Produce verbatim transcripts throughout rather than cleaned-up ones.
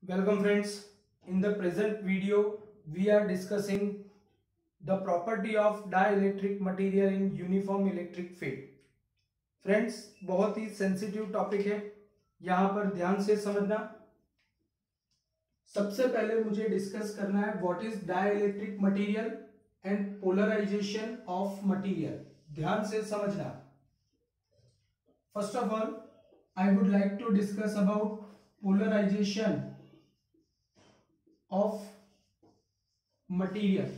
Welcome friends. In the present video, we are discussing the property of dielectric material in uniform electric field. Friends, बहुत ही sensitive topic है, यहाँ पर ध्यान से समझना। सबसे पहले मुझे डिस्कस करना है what is dielectric material and polarization of material. ध्यान से समझना। First of all, I would like to discuss about polarization of material.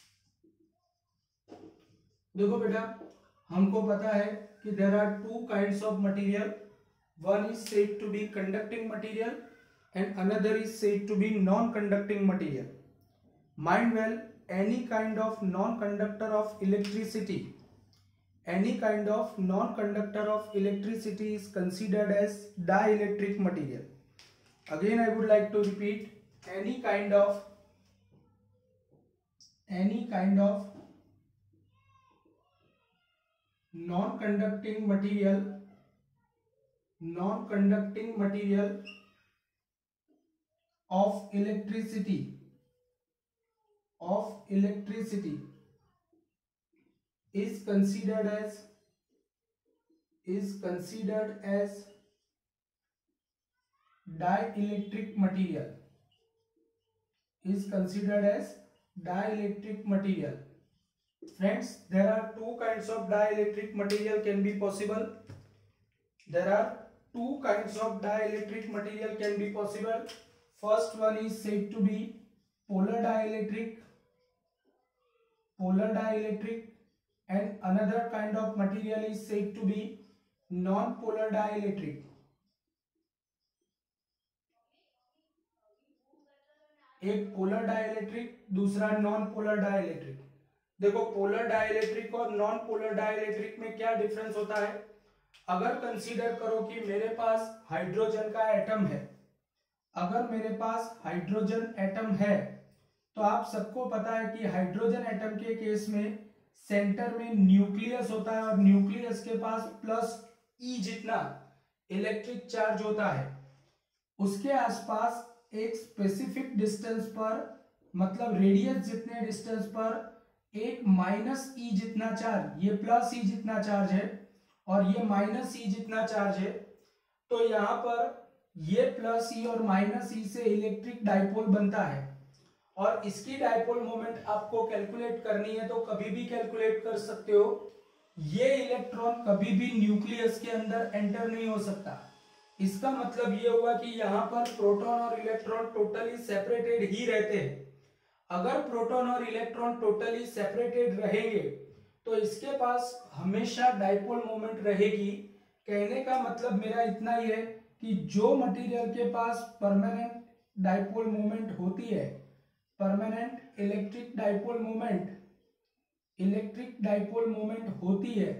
देखो बेटा, हमको पता है कि there are two kinds of material. One is said to be conducting material and another is said to be non-conducting material. Mind well, any kind of non-conductor of electricity, any kind of non-conductor of electricity is considered as dielectric material. Again, I would like to repeat, any kind of any kind of non-conducting material, non-conducting material of electricity of electricity is considered as is considered as dielectric material is considered as dielectric material. Friends, there are two kinds of dielectric material can be possible. There are two kinds of dielectric material can be possible. First one is said to be polar dielectric, polar dielectric, and another kind of material is said to be non-polar dielectric. एक polar dielectric, दूसरा non polar dielectric. देखो, polar dielectric और non polar dielectric में क्या difference होता है। अगर consider करो कि मेरे पास हाइड्रोजन का एटम है, अगर मेरे पास हाइड्रोजन एटम है तो आप सबको पता है कि हाइड्रोजन एटम के केस में सेंटर में न्यूक्लियस होता है और न्यूक्लियस के पास प्लस ई जितना इलेक्ट्रिक चार्ज होता है। उसके आसपास एक स्पेसिफिक डिस्टेंस पर, मतलब रेडियस जितने डिस्टेंस पर एक माइनस ई जितना चार्ज, ये प्लस ई जितना चार्ज है और ये माइनस ई जितना चार्ज है। तो यहाँ पर ये प्लस ई और माइनस ई से इलेक्ट्रिक डाइपोल बनता है और इसकी डाइपोल मोमेंट आपको कैलकुलेट करनी है तो कभी भी कैलकुलेट कर सकते हो। ये इलेक्ट्रॉन कभी भी न्यूक्लियस के अंदर एंटर नहीं हो सकता। इसका मतलब ये हुआ कि यहाँ पर प्रोटॉन और इलेक्ट्रॉन टोटली सेपरेटेड ही रहते हैं। अगर प्रोटॉन और इलेक्ट्रॉन टोटली सेपरेटेड रहेंगे तो इसके पास हमेशा डाइपोल मोमेंट रहेगी। कहने का मतलब मेरा इतना ही है कि जो मटेरियल के पास परमानेंट डाइपोल मोमेंट होती है, permanent electric dipole moment electric dipole moment होती है,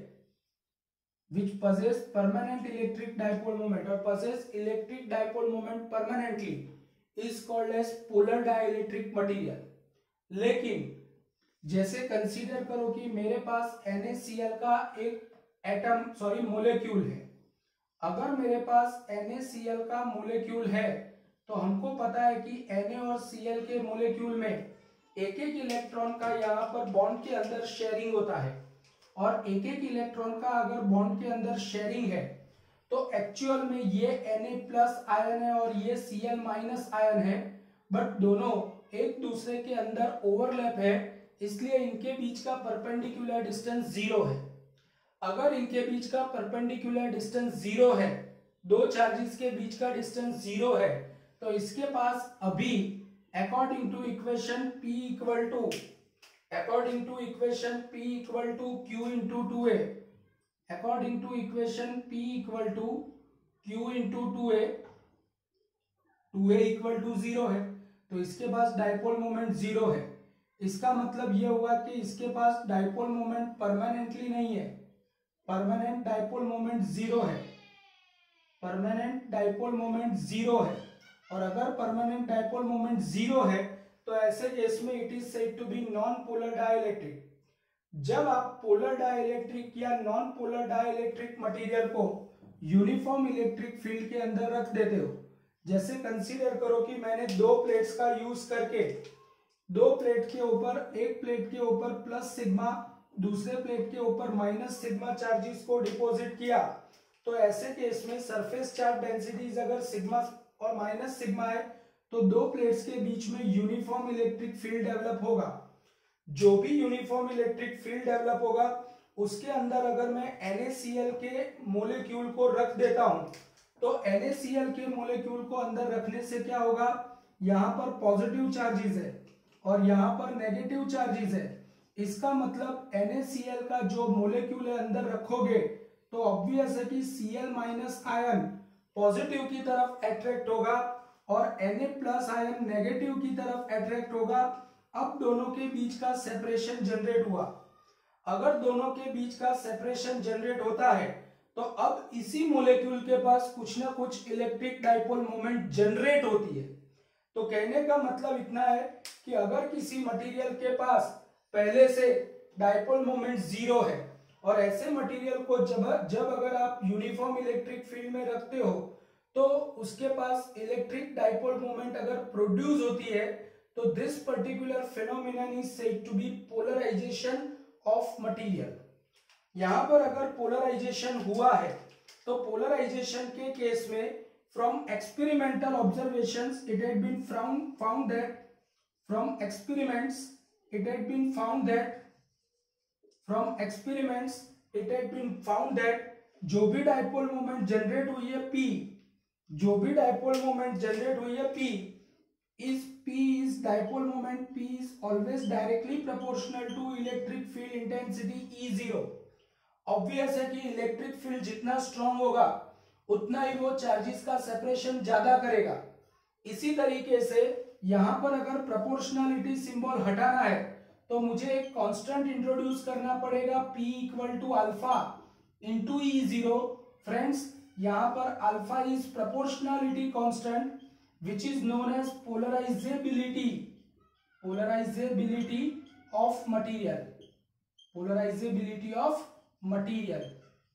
which possess permanent electric dipole moment or possess electric dipole moment permanently is called as polar dielectric material. लेकिन जैसे कंसीडर करो कि मेरे पास NaCl का एक एटम सॉरी मोलेक्यूल है। अगर मेरे पास NaCl का मोलेक्यूल है तो हमको पता है कि Na और Cl के मोलेक्यूल में एक एक इलेक्ट्रॉन का यहाँ पर बॉन्ड के अंदर शेयरिंग होता है और एक एक इलेक्ट्रॉन का अगर बॉन्ड के अंदर शेयरिंग है तो एक्चुअल में ये Na प्लस आयन है और ये Cl माइनस आयन है, बट दोनों एक दूसरे के अंदर ओवरलैप है, इसलिए इनके बीच का परपेंडिकुलर डिस्टेंस जीरो है। अगर इनके बीच का परपेंडिकुलर डिस्टेंस जीरो है, दो चार्जेस के बीच का डिस्टेंस जीरो है, तो इसके पास अभी according to equation P equal to according to equation P equal to Q into two A, according to equation P equal to Q into two A, two A equal to zero है, तो इसके पास dipole moment zero है। इसका मतलब ये हुआ कि इसके पास डाइपोल मोमेंट परमानेंटली नहीं है, परमानेंट डाइपोल मोमेंट जीरो है, परमानेंट डाइपोल मोमेंट जीरो है। और अगर परमानेंट डाइपोल मोमेंट जीरो है तो ऐसे केस में it is said to be non polar dielectric. जब आप पोलर डाइलेक्ट्रिक या नॉन पोलर डाइलेक्ट्रिक मटेरियल को यूनिफॉर्म इलेक्ट्रिक फील्ड के अंदर रख देते हो, जैसे कंसीडर करो कि मैंने दो प्लेट्स का यूज करके दो प्लेट के ऊपर एक प्लेट के ऊपर प्लस सिग्मा, दूसरे प्लेट के ऊपर माइनस सिग्मा चार्जेस को डिपॉजिट किया, तो ऐसे केस में सरफेस चार्ज डेंसिटीज अगर सिग्मा और माइनस सिग्मा है तो दो प्लेट्स के बीच में यूनिफॉर्म इलेक्ट्रिक फील्ड डेवलप होगा। जो भी यूनिफॉर्म इलेक्ट्रिक फील्ड डेवलप होगा उसके अंदर अगर मैं एन ए सी एल के मोलिक्यूल को रख देता हूं तो एन ए सी एल के मोलिक्यूल को अंदर रखने से क्या होगा, यहाँ पर पॉजिटिव चार्जेस है और यहाँ पर नेगेटिव चार्जेस है। इसका मतलब एन ए सी एल का जो मोलिक्यूल है अंदर रखोगे तो ऑब्वियस है कि C L minus ion positive की तरफ अट्रैक्ट होगा और Na प्लस आयन नेगेटिव की तरफ अट्रैक्ट होगा। अब दोनों के बीच का सेपरेशन जनरेट हुआ। अगर दोनों के बीच का सेपरेशन जनरेट होता है तो अब इसी मोलेक्यूल के पास कुछ ना कुछ इलेक्ट्रिक डाइपोल मोमेंट जनरेट होती है। तो कहने का मतलब इतना है कि अगर किसी मटेरियल के पास पहले से डाइपोल मोमेंट जीरो है और ऐसे मटेरियल को जब जब अगर आप यूनिफॉर्म इलेक्ट्रिक फील्ड में रखते हो तो उसके पास इलेक्ट्रिक डाइपोल मोमेंट अगर प्रोड्यूस होती है तो this particular phenomenon is said to be polarization of material. यहां पर अगर पोलराइजेशन हुआ है तो पोलराइजेशन के केस में from experimental observations it had been found found that from experiments it had been found that from experiments it had been found that जो भी डाइपोल मोमेंट जनरेट हुई है P, जो भी डाइपोल मोमेंट जनरेट हुई है P is P is dipole moment P is always directly proportional to electric field intensity E zero। Obvious है कि इलेक्ट्रिक फील्ड जितना स्ट्रांग होगा उतना ही वो चार्जेस का सेपरेशन ज्यादा करेगा। इसी तरीके से यहां पर अगर प्रोपोर्शनलिटी सिंबल हटाना है तो मुझे एक कांस्टेंट इंट्रोड्यूस करना पड़ेगा P equal to alpha into E zero. Friends यहां पर alpha is proportionality constant which is known as polarizability polarizability of material polarizability of material।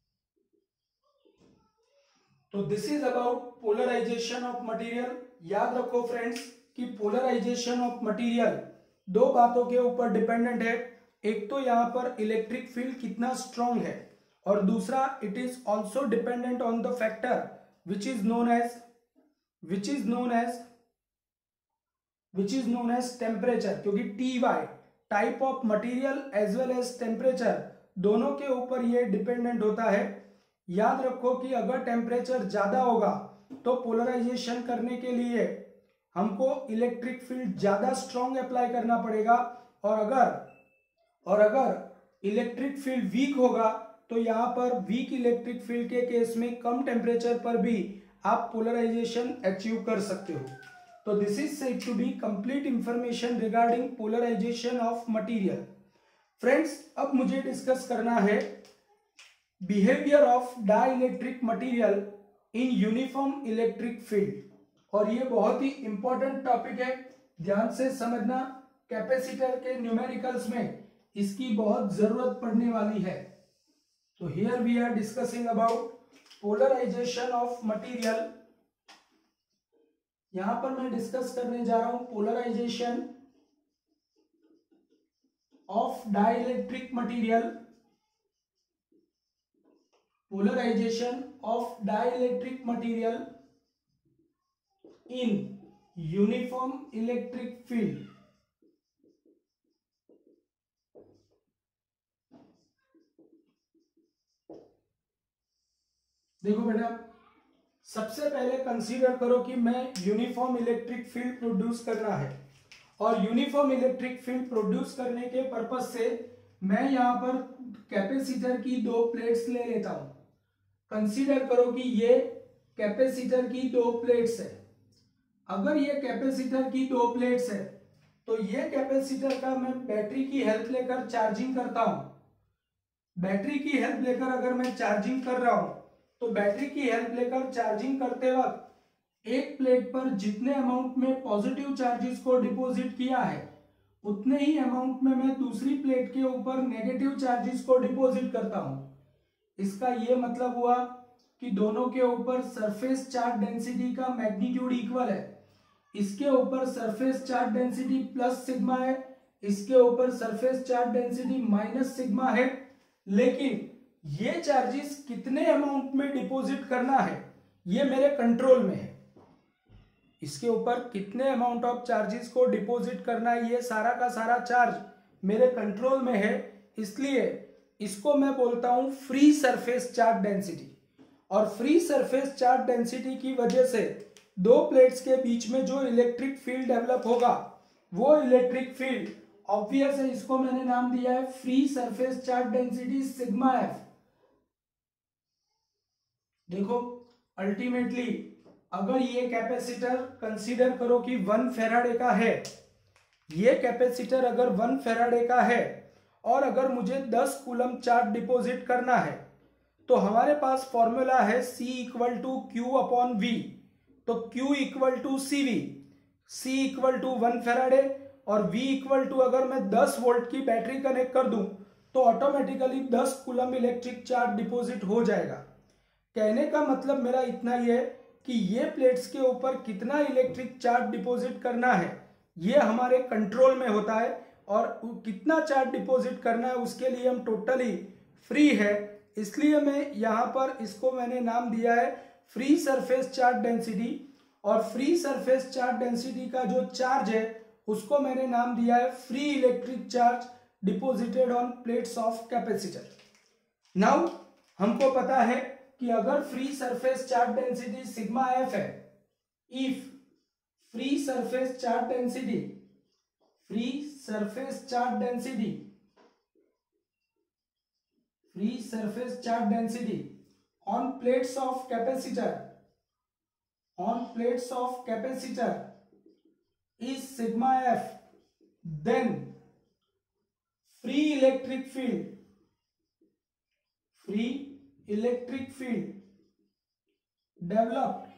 तो this is about polarization of material। याद रखो friends कि polarisation of material दो बातों के ऊपर डिपेंडेंट है। एक तो यहाँ पर इलेक्ट्रिक फील्ड कितना स्ट्रॉन्ग है और दूसरा it is also dependent on the factor which is known as which is known as which is known as temperature, क्योंकि T Y type of material as well as temperature दोनों के ऊपर ये dependent होता है। याद रखो कि अगर टेम्परेचर ज्यादा होगा तो पोलराइजेशन करने के लिए हमको इलेक्ट्रिक फील्ड ज्यादा स्ट्रॉन्ग अप्लाई करना पड़ेगा और अगर और अगर इलेक्ट्रिक फील्ड वीक होगा तो यहाँ पर वीक इलेक्ट्रिक फील्ड के केस में कम टेम्परेचर पर भी आप पोलराइजेशन अचीव कर सकते हो। तो this is said to be complete information regarding polarization of material. Friends अब मुझे डिस्कस करना है behaviour of dielectric material in uniform electric field और ये बहुत ही इंपॉर्टेंट टॉपिक है, ध्यान से समझना। कैपेसिटर के न्यूमेरिकल्स में इसकी बहुत जरूरत पड़ने वाली है। तो here we are discussing about polarization of material. यहां पर मैं डिस्कस करने जा रहा हूं polarization of dielectric material polarization of dielectric material in uniform electric field. देखो बेटा, सबसे पहले कंसीडर करो कि मैं यूनिफॉर्म इलेक्ट्रिक फील्ड प्रोड्यूस करना है और यूनिफॉर्म इलेक्ट्रिक फील्ड प्रोड्यूस करने के पर्पज से मैं यहां पर कैपेसिटर की दो प्लेट्स ले लेता हूं। कंसीडर करो कि ये कैपेसिटर की दो प्लेट्स है। अगर ये कैपेसिटर की दो प्लेट्स है तो ये कैपेसिटर का मैं बैटरी की हेल्प लेकर चार्जिंग करता हूं। बैटरी की हेल्प लेकर अगर मैं चार्जिंग कर रहा हूं तो बैटरी की हेल्प लेकर चार्जिंग करते वक्त एक प्लेट पर जितने अमाउंट में पॉजिटिव चार्जेस को डिपॉजिट किया है उतने ही अमाउंट में मैं दूसरी प्लेट के ऊपर नेगेटिव चार्जेस को डिपॉजिट करता हूं। इसका ये मतलब हुआ कि दोनों के ऊपर सरफेस चार्ज डेंसिटी का मैग्नीट्यूड इक्वल है। इसके ऊपर surface charge density plus sigma है, इसके ऊपर surface charge density minus sigma है, लेकिन ये चार्जेस कितने अमाउंट में डिपॉजिट करना है ये मेरे कंट्रोल में है। इसके ऊपर कितने अमाउंट ऑफ चार्जेस को डिपॉजिट करना है ये सारा का सारा चार्ज मेरे कंट्रोल में है, इसलिए इसको मैं बोलता हूं फ्री सरफेस चार्ज डेंसिटी। और फ्री सरफेस चार्ज डेंसिटी की वजह से दो प्लेट्स के बीच में जो इलेक्ट्रिक फील्ड डेवलप होगा वो इलेक्ट्रिक फील्ड ऑब्वियस है, इसको मैंने नाम दिया है free surface charge density sigma F. देखो अल्टीमेटली अगर ये कैपेसिटर कंसीडर करो कि वन फेराडे का है, ये कैपेसिटर अगर वन फेराडे का है और अगर मुझे दस कूलम चार्ज डिपॉजिट करना है तो हमारे पास फॉर्मूला है C equal to Q upon V. तो Q equal to C V, C equal to one faraday और V इक्वल टू अगर मैं दस वोल्ट की बैटरी कनेक्ट कर दूं तो ऑटोमेटिकली दस कूलम इलेक्ट्रिक चार्ज डिपॉजिट हो जाएगा। कहने का मतलब मेरा इतना ही है कि ये प्लेट्स के ऊपर कितना इलेक्ट्रिक चार्ज डिपॉजिट करना है ये हमारे कंट्रोल में होता है, और कितना चार्ज डिपॉजिट करना है उसके लिए हम टोटली फ्री है। इसलिए मैं यहाँ पर इसको मैंने नाम दिया है फ्री सरफेस चार्ज डेंसिटी, और फ्री सरफेस चार्ज डेंसिटी का जो चार्ज है उसको मैंने नाम दिया है free electric charge deposited on plates of capacitor. Now हमको पता है कि अगर free surface charge density sigma F है, if free surface charge density free surface charge density free surface charge density on plates of capacitor on plates of capacitor is sigma f, then free electric field free electric field developed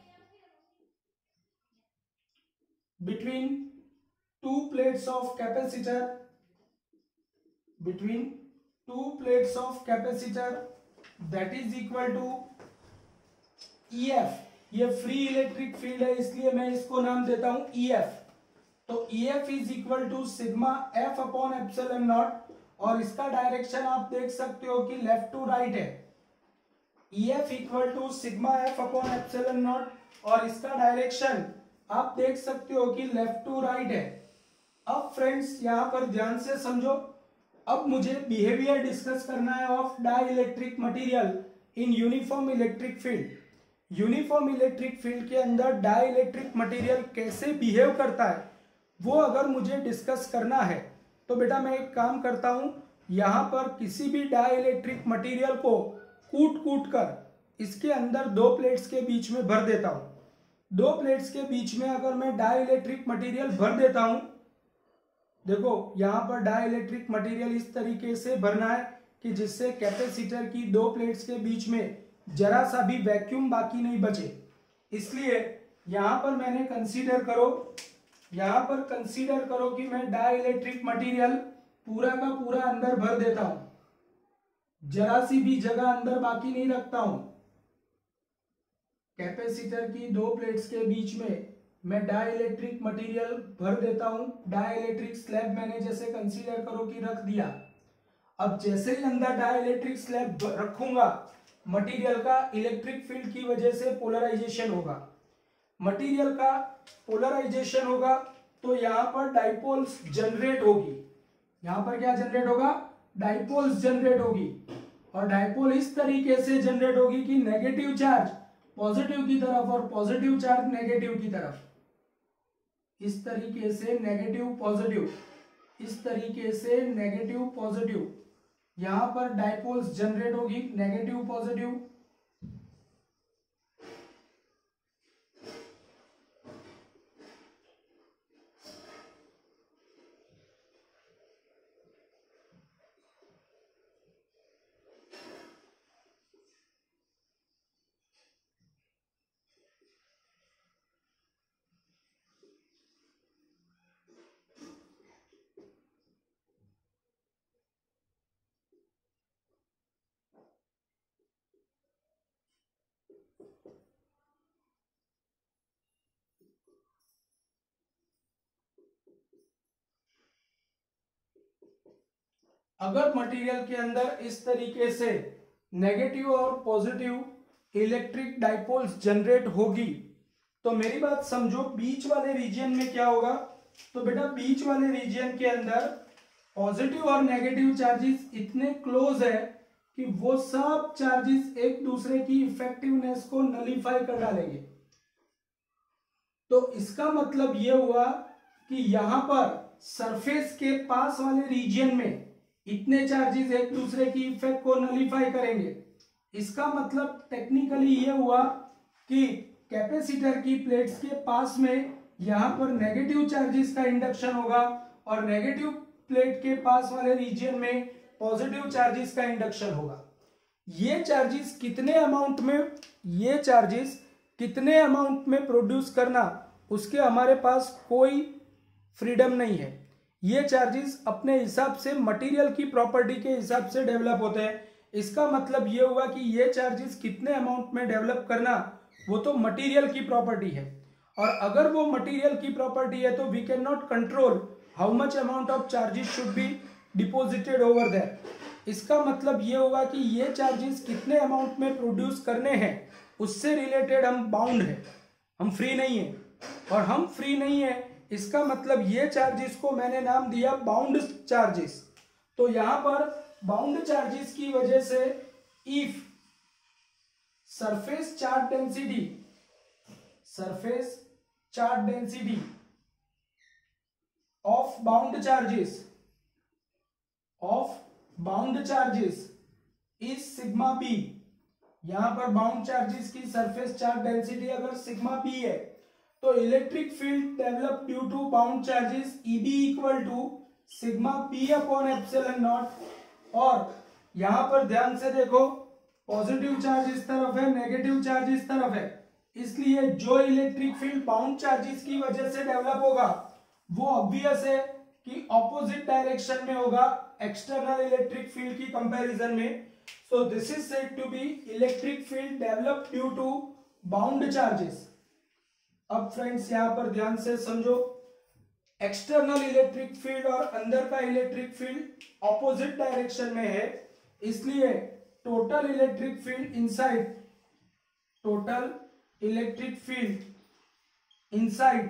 between two plates of capacitor between two plates of capacitor that is equal to E F। ये free electric field है इसलिए मैं इसको नाम देता हूं E F। तो E F is equal to sigma F upon epsilon naught, और इसका डायरेक्शन आप देख सकते हो कि लेफ्ट टू राइट है। E F equal to sigma F upon epsilon naught, और इसका डायरेक्शन आप देख सकते हो कि लेफ्ट टू राइट है। अब फ्रेंड्स यहां पर ध्यान से समझो, अब मुझे बिहेवियर डिस्कस करना है of dielectric material in uniform electric field. Uniform electric field के अंदर डाई इलेक्ट्रिक मटीरियल कैसे बिहेव करता है वो अगर मुझे डिस्कस करना है तो बेटा मैं एक काम करता हूं, यहां पर किसी भी डाई इलेक्ट्रिक मटीरियल को कूट कूट कर इसके अंदर दो प्लेट्स के बीच में भर देता हूं। दो प्लेट्स के बीच में अगर मैं डाई इलेक्ट्रिक मटीरियल भर देता हूं, देखो यहां पर डाई इलेक्ट्रिक मटीरियल इस तरीके से भरना है कि जिससे कैपेसिटर की दो प्लेट्स के बीच में जरा सा भी वैक्यूम बाकी नहीं बचे। इसलिए यहां पर मैंने कंसीडर करो यहां पर कंसीडर करो कि मैं डाई इलेक्ट्रिक मटीरियल पूरा का पूरा अंदर भर देता हूं, जरा सी भी जगह अंदर बाकी नहीं रखता हूं। कैपेसिटर की दो प्लेट्स के बीच में मैं डाई इलेक्ट्रिक मटीरियल भर देता हूं। डाई इलेक्ट्रिक स्लैब मैंने जैसे कंसीडर करो कि रख दिया। अब जैसे ही अंदर डाई इलेक्ट्रिक स्लैब रखूंगा, मटेरियल का इलेक्ट्रिक फील्ड की वजह से पोलराइजेशन होगा। मटेरियल का पोलराइजेशन होगा तो यहां पर डाइपोल्स जनरेट होगी। यहां पर क्या जनरेट होगा? डाइपोल्स जनरेट होगी, और डाइपोल इस तरीके से जनरेट होगी कि नेगेटिव चार्ज पॉजिटिव की तरफ और पॉजिटिव चार्ज नेगेटिव की तरफ। इस तरीके से नेगेटिव पॉजिटिव, इस तरीके से नेगेटिव पॉजिटिव, यहां पर डाइपोल्स जनरेट होगी नेगेटिव पॉजिटिव। अगर मटेरियल के अंदर इस तरीके से नेगेटिव और पॉजिटिव इलेक्ट्रिक डाइपोल्स जनरेट होगी तो मेरी बात समझो, बीच वाले रीजन में क्या होगा। तो बेटा बीच वाले रीजन के अंदर पॉजिटिव और नेगेटिव चार्जेस इतने क्लोज है कि वो सब चार्जेस एक दूसरे की इफेक्टिवनेस को नलीफाई कर डालेंगे। तो इसका मतलब ये हुआ कि यहां पर सरफेस के पास वाले रीजन में इतने चार्जेस एक दूसरे की इफेक्ट को नलीफाई करेंगे। इसका मतलब टेक्निकली ये हुआ कि कैपेसिटर की प्लेट्स के पास में यहां पर नेगेटिव चार्जेस का इंडक्शन होगा और नेगेटिव प्लेट के पास वाले रीजन में पॉजिटिव चार्जेस का इंडक्शन होगा। ये चार्जेस कितने अमाउंट में ये चार्जेस कितने अमाउंट में प्रोड्यूस करना, उसके हमारे पास कोई फ्रीडम नहीं है। ये चार्जेस अपने हिसाब से मटेरियल की प्रॉपर्टी के हिसाब से डेवलप होते हैं। इसका मतलब ये हुआ कि ये चार्जेस कितने अमाउंट में डेवलप करना वो तो मटेरियल की प्रॉपर्टी है, और अगर वो मटेरियल की प्रॉपर्टी है तो we can not control how much amount of charges should be deposited over there. इसका मतलब ये होगा कि ये चार्जेस कितने अमाउंट में प्रोड्यूस करने हैं उससे रिलेटेड हम बाउंड है, हम फ्री नहीं है। और हम फ्री नहीं है इसका मतलब ये चार्जेस को मैंने नाम दिया बाउंड चार्जेस। तो यहां पर बाउंड चार्जेस की वजह से if surface charge density surface charge density of bound charges of bound charges is sigma P. यहां पर बाउंड चार्जेस की सरफेस चार्ज डेंसिटी अगर सिग्मा पी है तो electric field develop due to bound charges E B equal to sigma P upon epsilon naught. और यहां पर ध्यान से देखो, पॉजिटिव चार्ज इस तरफ है, नेगेटिव चार्ज इस तरफ है, इसलिए जो इलेक्ट्रिक फील्ड बाउंड चार्जेस की वजह से डेवलप होगा वो ऑब्वियस है कि ऑपोजिट डायरेक्शन में होगा एक्सटर्नल इलेक्ट्रिक फील्ड की कंपैरिजन में। So this is said to be electric field develop due to bound charges. अब फ्रेंड्स यहां पर ध्यान से समझो, एक्सटर्नल इलेक्ट्रिक फील्ड और अंदर का इलेक्ट्रिक फील्ड ऑपोजिट डायरेक्शन में है, इसलिए total electric field inside total electric field inside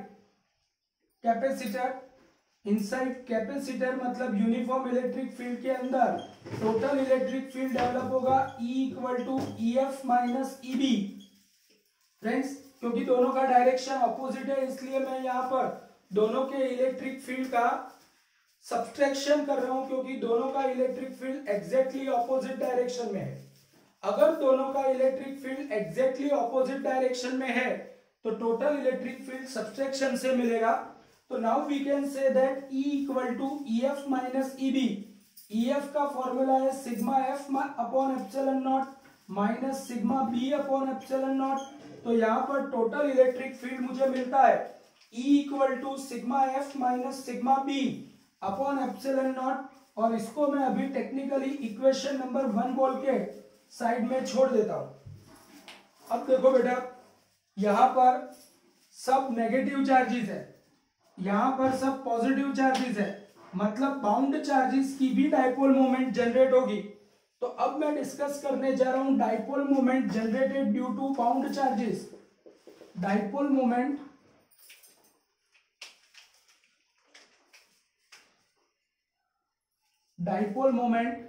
capacitor inside capacitor मतलब यूनिफॉर्म इलेक्ट्रिक फील्ड के अंदर टोटल इलेक्ट्रिक फील्ड डेवलप होगा E equal to E F minus E B. Friends क्योंकि दोनों का डायरेक्शन अपोजिट है इसलिए मैं यहां पर दोनों के इलेक्ट्रिक फील्ड का सब्सट्रैक्शन कर रहा हूं, क्योंकि दोनों का electric field exactly opposite direction में है। अगर दोनों का electric field exactly opposite direction में है तो टोटल इलेक्ट्रिक फील्ड सब्सट्रैक्शन से मिलेगा। तो now we can say that E equal to E F minus E B. E F का फॉर्मूला है sigma F upon epsilon naught minus sigma B upon epsilon naught. तो यहाँ पर total electric field मुझे मिलता है E equal to sigma F minus sigma B upon epsilon naught, और इसको मैं अभी टेक्निकली इक्वेशन नंबर वन बोल के साइड में छोड़ देता हूं। अब देखो बेटा, यहां पर सब नेगेटिव चार्जेस है, यहां पर सब पॉजिटिव चार्जेस है, मतलब बाउंड चार्जेस की भी डाइपोल मोमेंट जनरेट होगी। तो अब मैं डिस्कस करने जा रहा हूं dipole moment generated due to bound charges. Dipole moment dipole moment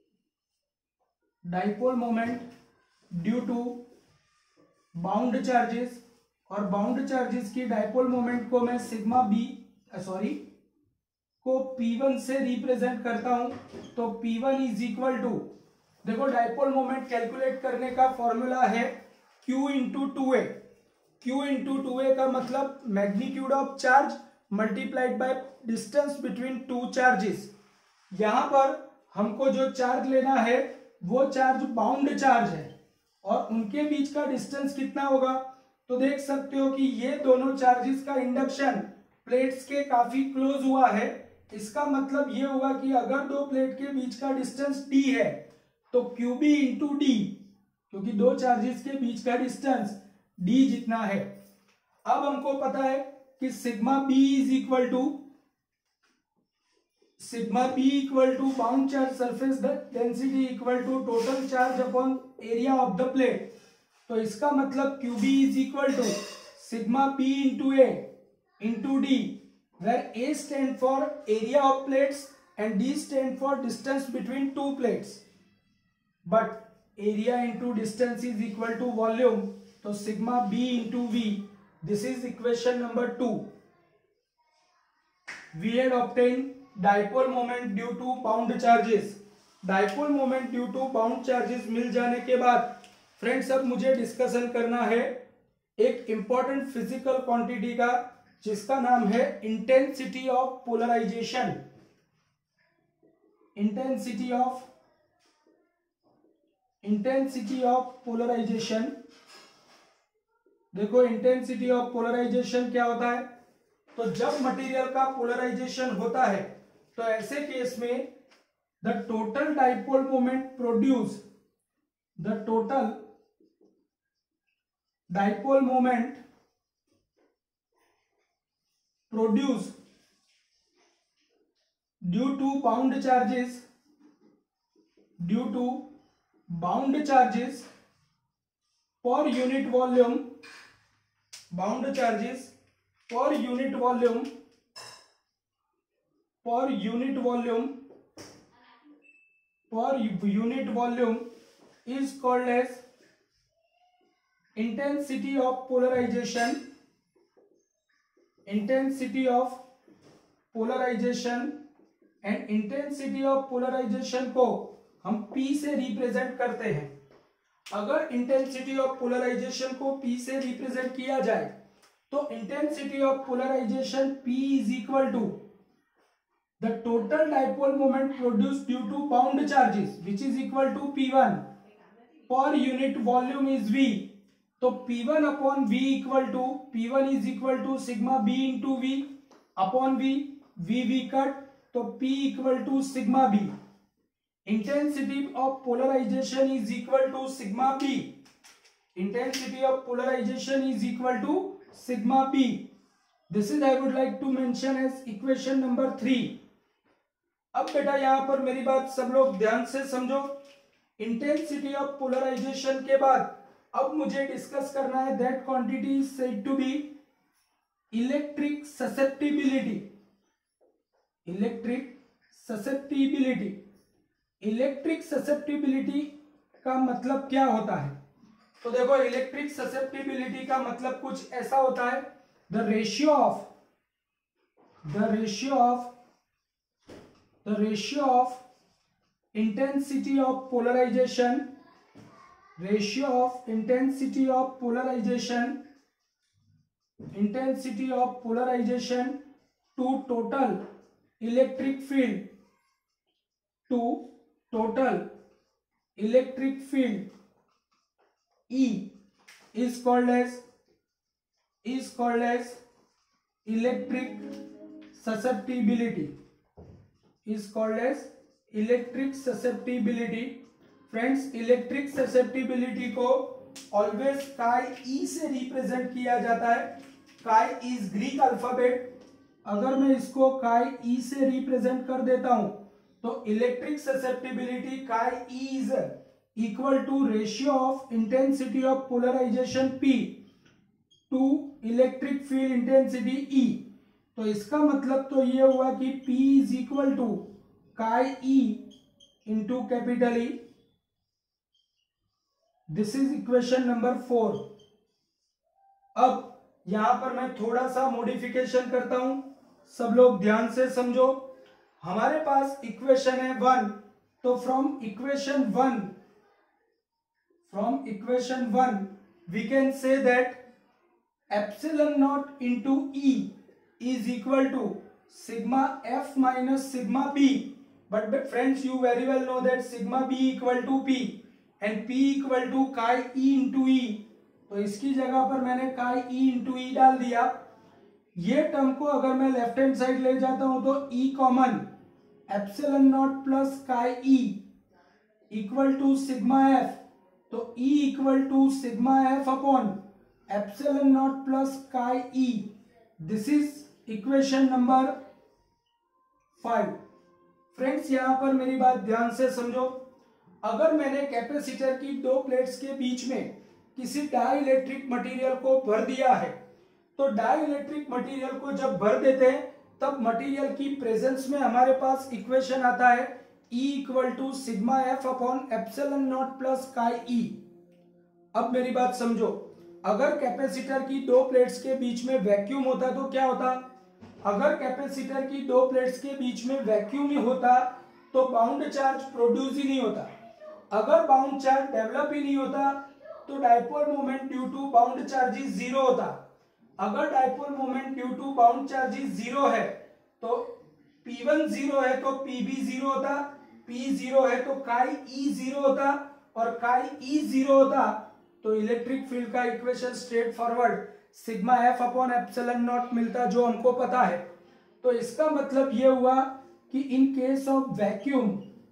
dipole moment due to bound charges, और बाउंड चार्जेस की डाइपोल मोमेंट को मैं सिग्मा बी सॉरी को पी वन से रिप्रेजेंट करता हूं। तो P one is equal to, देखो डाइपोल मोमेंट कैलकुलेट करने का फॉर्मूला है Q into two A. Q into two A का मतलब magnitude of charge multiplied by distance between two charges. यहां पर हमको जो चार्ज लेना है वो चार्ज बाउंड चार्ज है, और उनके बीच का डिस्टेंस कितना होगा। तो देख सकते हो कि ये दोनों चार्जेस का इंडक्शन प्लेट्स के काफी क्लोज हुआ है। इसका मतलब ये हुआ कि अगर दो प्लेट के बीच का डिस्टेंस d है तो Qb इंटू डी क्योंकि दो चार्जेस के बीच का डिस्टेंस डी जितना है। अब हमको पता है कि sigma B is equal to sigma B equal to bound charge surface density equal to total charge upon area of the plate. तो इसका मतलब Q B is equal to sigma B into A into D, where A stand for area of plates and d stand for distance between two plates, but area into distance is equal to volume, so sigma b into v, this is equation number two. We had obtained dipole moment due to bound charges. dipole moment due to bound charges मिल जाने के बाद friends अब मुझे discussion करना है एक important physical quantity का, जिसका नाम है intensity of polarization. Intensity of intensity of polarization. देखो इंटेंसिटी ऑफ पोलराइजेशन क्या होता है, तो जब मटेरियल का पोलराइजेशन होता है तो ऐसे केस में the total dipole moment produce the total dipole moment produce due to bound charges due to bound charges per unit volume bound charges per unit volume per unit volume per unit volume is called as intensity of polarization intensity of polarization and intensity of polarization को हम P से represent करते हैं। अगर intensity of polarization को P से represent किया जाए तो intensity of polarization P is equal to the total dipole moment produced due to bound charges which is equal to P one, per unit volume is V, तो P one upon V equal to P one is equal to sigma B into V upon V, V V cut, तो P equal to sigma b. Intensity of polarization is equal to sigma b. Intensity of polarization is equal to sigma b. This is I would like to mention as equation number three. अब बेटा यहां पर मेरी बात सब लोग ध्यान से समझो। इंटेंसिटी ऑफ पोलराइजेशन के बाद अब मुझे डिस्कस करना है that quantity is said to be electric susceptibility. Electric susceptibility electric susceptibility का मतलब क्या होता है, तो देखो इलेक्ट्रिक ससेप्टिबिलिटी का मतलब कुछ ऐसा होता है, the ratio of the ratio of the ratio of intensity of polarization ratio of intensity of polarization intensity of polarization to total electric field to total electric field E is called as is called as electric susceptibility is called as electric susceptibility। Friends electric susceptibility को always chi E से represent किया जाता है। काई is Greek alphabet, अगर मैं इसको काई ई से रिप्रेजेंट कर देता हूं तो electric susceptibility chi E is equal to ratio of intensity of polarization P to electric field intensity E। तो इसका मतलब तो ये हुआ कि P is equal to chi E into capital E. This is equation number four. अब यहां पर मैं थोड़ा सा मॉडिफिकेशन करता हूं, सब लोग ध्यान से समझो। हमारे पास इक्वेशन है वन, तो from equation one from equation one we can say that epsilon naught into E is equal to sigma F minus sigma b. But friends you very well know that sigma B equal to p and P equal to chi E into E. तो इसकी जगह पर मैंने काई E into ई डाल दिया। ये term को अगर मैं लेफ्ट हैंड साइड ले जाता हूं तो E common, epsilon naught plus chi E equal to sigma f. तो E equal to sigma F upon epsilon naught plus chi E. This is equation number five. Friends यहां पर मेरी बात ध्यान से समझो। अगर मैंने कैपेसिटर की दो प्लेट्स के बीच में किसी डाइलेक्ट्रिक मटेरियल को भर दिया है, तो डाइलेक्ट्रिक मटेरियल को जब भर देते हैं तब मटेरियल की प्रेजेंस में हमारे पास इक्वेशन आता है E equal to sigma F upon epsilon naught plus chi E. अब मेरी बात समझो, अगर कैपेसिटर की दो प्लेट्स के बीच में वैक्यूम होता तो क्या होता? अगर कैपेसिटर की दो प्लेट्स के बीच में वैक्यूम ही होता तो बाउंड चार्ज प्रोड्यूस ही नहीं होता। अगर बाउंड चार्ज डेवलप ही नहीं होता तो dipole moment due to bound charges zero होता। अगर dipole moment due to bound charges zero है तो पी वन जीरो है तो पी बी जीरो होता, P जीरो है तो काई E जीरो होता, और काई E जीरो होता तो इलेक्ट्रिक फील्ड का equation straightforward sigma F upon epsilon naught मिलता, जो हमको पता है। तो इसका मतलब ये हुआ कि इन केस ऑफ वैक्यूम,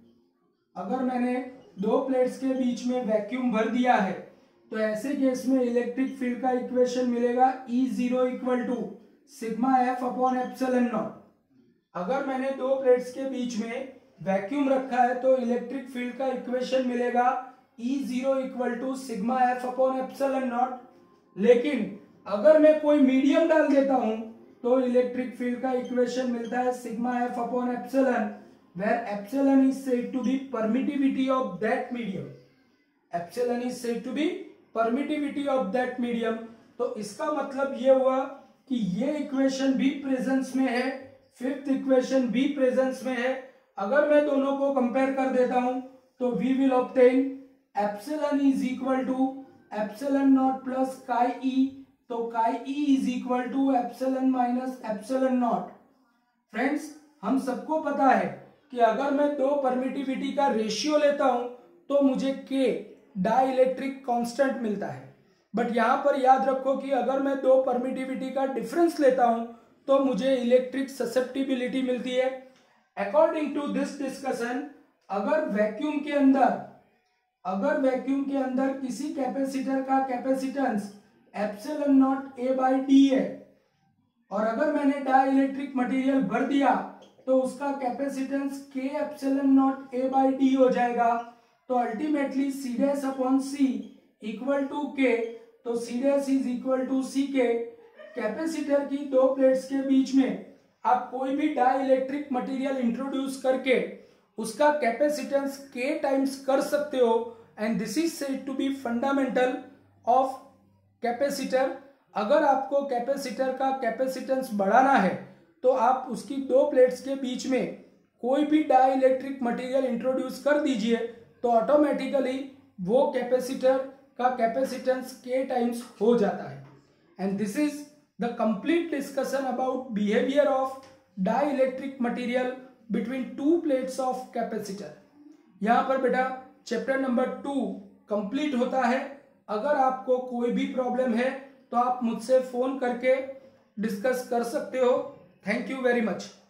अगर मैंने दो प्लेट्स के बीच में वैक्यूम भर दिया है तो ऐसे केस में इलेक्ट्रिक फील्ड का इक्वेशन मिलेगा E zero equal to sigma F upon epsilon naught. अगर मैंने दो प्लेट्स के बीच में वैक्यूम रखा है तो इलेक्ट्रिक फील्ड का इक्वेशन मिलेगा E zero equal to sigma F upon epsilon naught. लेकिन अगर मैं कोई मीडियम डाल देता हूं तो इलेक्ट्रिक फील्ड का इक्वेशन मिलता है sigma F upon epsilon, where epsilon is said to be permittivity of that medium. Epsilon is said to be permittivity of that medium. तो इसका मतलब ये हुआ कि ये इक्वेशन भी प्रेजेंस में है, फिफ्थ इक्वेशन भी प्रेजेंस में है। अगर मैं दोनों को कंपेयर कर देता हूं तो we will obtain epsilon is equal to epsilon naught plus chi E, तो chi E is equal to epsilon minus epsilon naught. Friends हम सबको पता है कि अगर मैं दो परमिटिविटी का रेशियो लेता हूं तो मुझे के डाइलेक्ट्रिक कांस्टेंट मिलता है। बट यहां पर याद रखो कि अगर मैं दो परमिटिविटी का डिफरेंस लेता हूं तो मुझे इलेक्ट्रिक ससेप्टिबिलिटी मिलती है। अकॉर्डिंग टू दिस डिस्कशन, अगर वैक्यूम के अंदर अगर वैक्यूम के अंदर किसी कैपेसिटर का capacitance epsilon naught A by d है और अगर मैंने डाइलेक्ट्रिक मटेरियल भर दिया तो उसका capacitance K epsilon naught A by d हो जाएगा। तो ultimately C dash upon C equal to K, तो C dash is equal to C K. Capacitor की दो प्लेट्स के बीच में आप कोई भी डाइलेक्ट्रिक मटेरियल इंट्रोड्यूस करके उसका कैपेसिटेंस के टाइम्स कर सकते हो, and this is said to be fundamental of capacitor. अगर आपको कैपेसिटर का कैपेसिटेंस बढ़ाना है तो आप उसकी दो प्लेट्स के बीच में कोई भी डाइलेक्ट्रिक मटेरियल इंट्रोड्यूस कर दीजिए तो ऑटोमेटिकली वो कैपेसिटर का कैपेसिटेंस के टाइम्स हो जाता है। And this is the complete discussion about behaviour of dielectric material between two plates of capacitor. यहां पर बेटा चैप्टर नंबर टू कंप्लीट होता है। अगर आपको कोई भी प्रॉब्लम है तो आप मुझसे फोन करके डिस्कस कर सकते हो। Thank you very much.